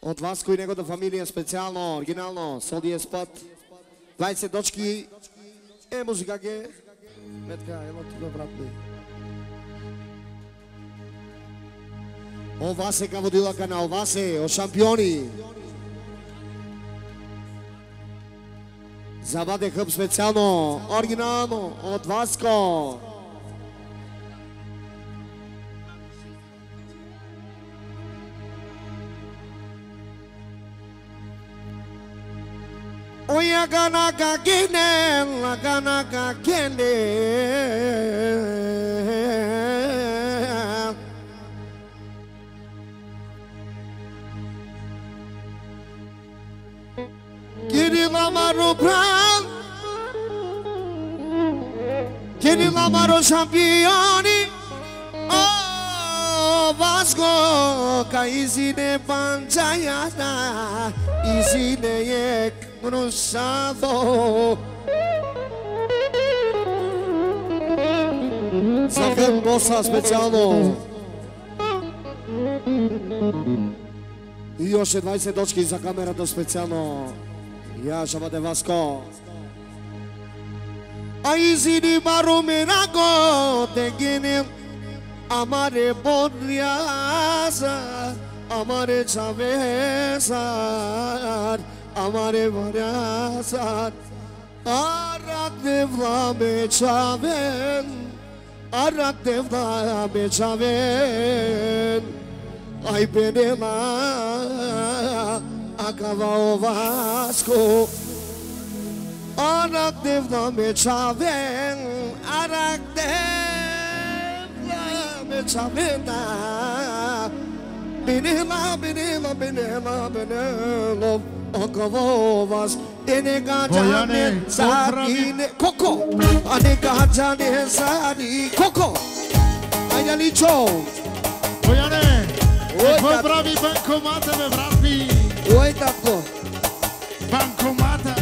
От Васко и неговата фамилия специално, оригинално, Солдия Спът. 20 дочки. Музика ге. Метка, ела тук, брат ми. Ова се ка водила канал, Васе, о шампиони. Забаде хъб специално, оригинално, от Васко. Oya gana gagene, la gana gagene. Giri la maro pran, giri la maro championi. Oh, Vasco, ka izine panchayata, izine yek. Cruzado Zakat Bossa specijalno I još je 20 dočki za kamerata specijalno Ja šabate Vasko A izini maruminago Tegini Amare Bodriasa Amare Chavesa Amare varasat Arak devla beçaven Arak devla beçaven Ay benela Akava o Vasco Arak devla beçaven Arak devla beçaven Benela, benela, benela, benela Akavovas, ene gajane sari, Coco, ane gajane sari, Coco, aia licho. Bojane, какво прави банкомата, бе, брат ми? Ой, татко. Банкомата.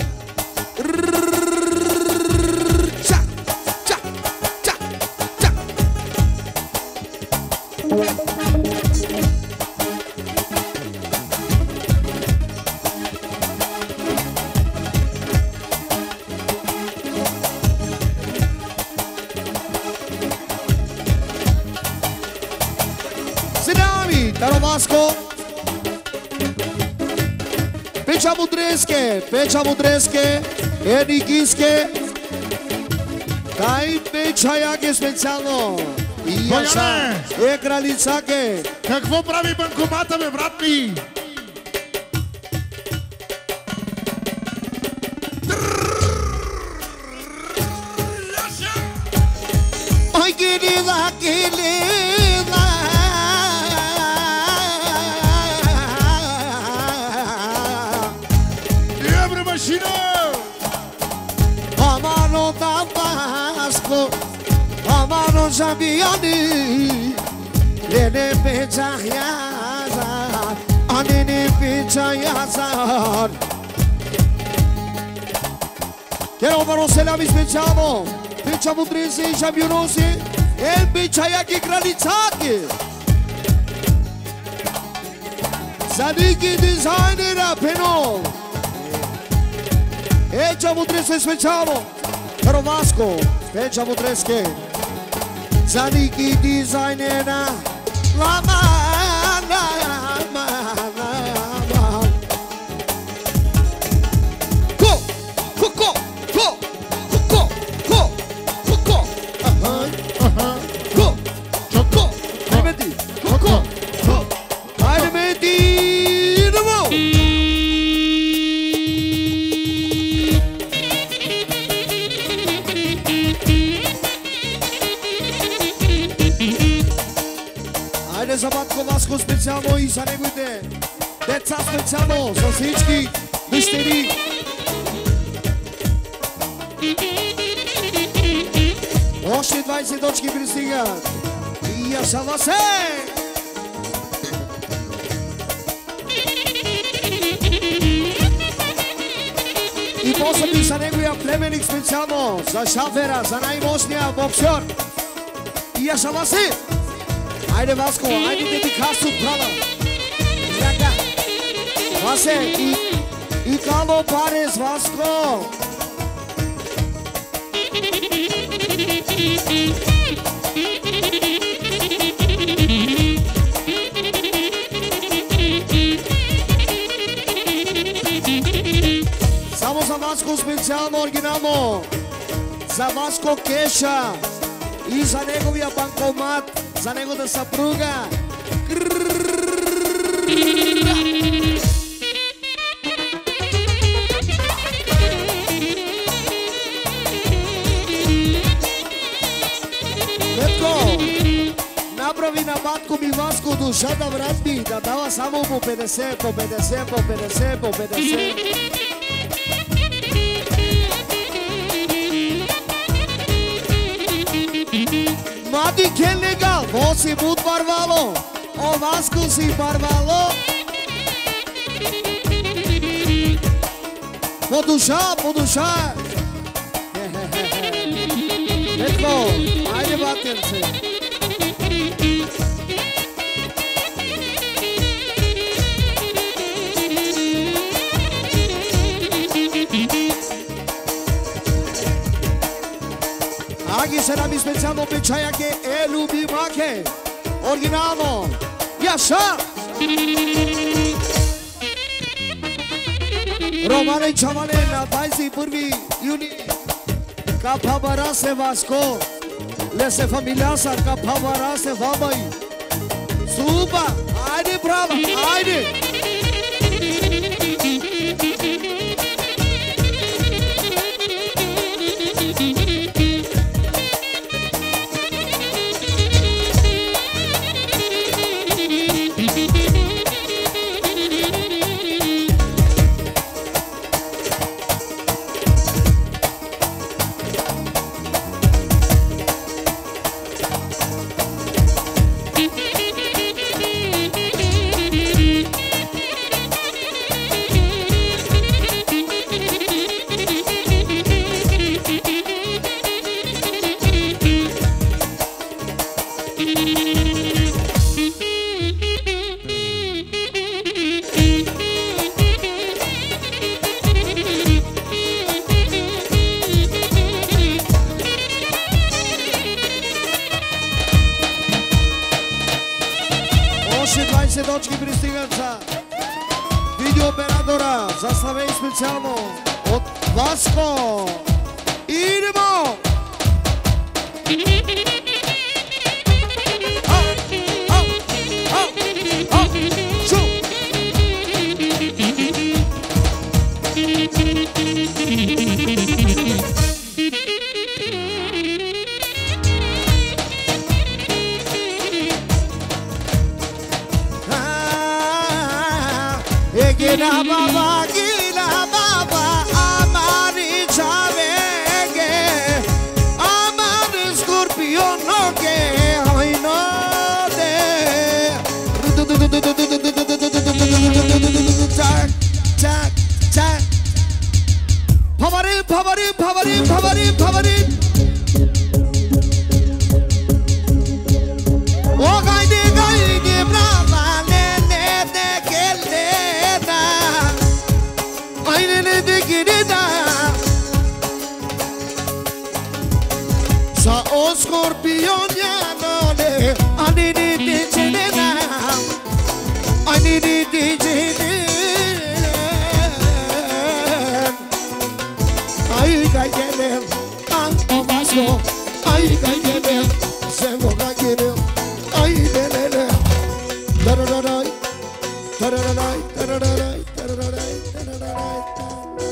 Ча, ча, ча, ча. Caro Vasco Peča Budreske Enikiske Kaj Pečajake специално Яша Кралицаке Какво прави банкомата, бе, брат ми? Ой, Кирила, Кирила Amaro da Vasco Amaro Zambiani Lene Pecha Yazar Anene Pecha Yazar Quero para o Selami speciale Pecha Budrese e Jabionosi E Pecha Yaki Kralitaki Zadiki Designer Penol Pecha Budreske speciale Caro Vasco Pecha Budreske Zadiki Designer Lama Забатко Васко специално и за неговите деца специално, за всички дъщери. Още 20 дочки пристигат. И яшава се! И после би за неговия племенник специално, за шафера, за най-мощния боксер. И яшава се! Ajde Vasko, ajde ti kasu prava. Jaka. Vase i Kalo Pares, Vasko. Само за Васко специално, оригинално. За Васко Кеша и за неговия банкомат, за неговата съпруга. Летко, направи на батко ми Васко душата, брат ми, да дава само по 50, по 50, по 50, по 50. Mati che legal, você muito barvalo, o Vasco se barvalo. Pode deixar. Let's go, haydi batem-se. Aqui será mi specijalno običaja che è любимаке. Originalno. Яша. Романе Чаване на 21 юни. Капабара се Васко. Лесе фамилиаса Капабара се Вабай. Супа. Айде брава. Айде. Дочки пристигат за видеооператора, заславен специално от Васко. Идемо! Шу! Gila baba, amari chavege, amari scorpiono che ai node. Tac, tac, tac. Pavarin, pavarin, pavarin, pavarin, pavarin. Oh, gaide, gaide, brava, ne, che sa o scorpionianole anidi dicenena anidi dicenen ai gaidem an o Vasco ai gaidem sego gaidem ai lelele tararai tararai tararai tararai tararai